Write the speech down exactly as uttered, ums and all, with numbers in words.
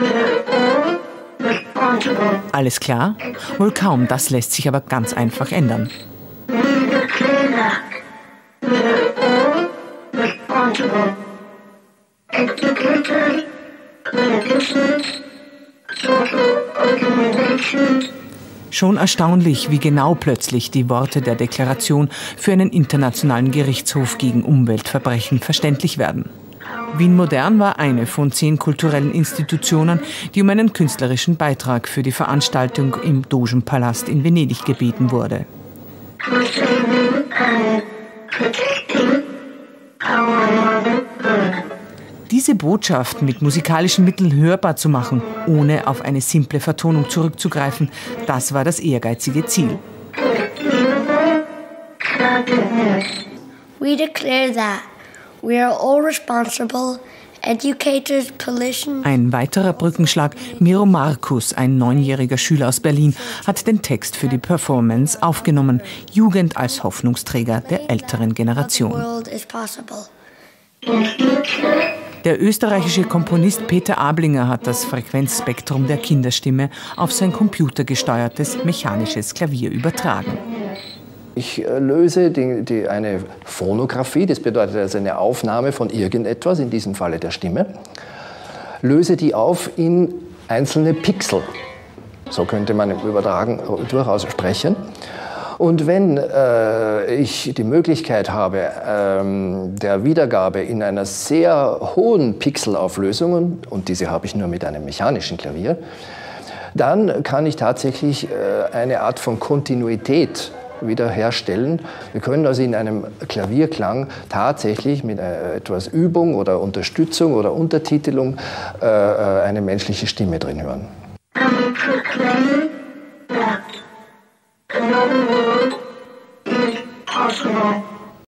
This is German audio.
Alles klar? Wohl kaum, das lässt sich aber ganz einfach ändern. Schon erstaunlich, wie genau plötzlich die Worte der Deklaration für einen internationalen Gerichtshof gegen Umweltverbrechen verständlich werden. Wien Modern war eine von zehn kulturellen Institutionen, die um einen künstlerischen Beitrag für die Veranstaltung im Dogenpalast in Venedig gebeten wurde. Diese Botschaft mit musikalischen Mitteln hörbar zu machen, ohne auf eine simple Vertonung zurückzugreifen, das war das ehrgeizige Ziel. We declare that we are all responsible, educators, politicians. Ein weiterer Brückenschlag, Miro Markus, ein neunjähriger Schüler aus Berlin, hat den Text für die Performance aufgenommen. Jugend als Hoffnungsträger der älteren Generation. Der österreichische Komponist Peter Ablinger hat das Frequenzspektrum der Kinderstimme auf sein computergesteuertes mechanisches Klavier übertragen. Ich löse die, die, eine Phonographie, das bedeutet also eine Aufnahme von irgendetwas, in diesem Falle der Stimme, löse die auf in einzelne Pixel. So könnte man im Übertragen durchaus sprechen. Und wenn äh, ich die Möglichkeit habe, ähm, der Wiedergabe in einer sehr hohen Pixelauflösung, und diese habe ich nur mit einem mechanischen Klavier, dann kann ich tatsächlich äh, eine Art von Kontinuität wiederherstellen. Wir können also in einem Klavierklang tatsächlich mit äh, etwas Übung oder Unterstützung oder Untertitelung äh, eine menschliche Stimme drin hören. Another world is possible.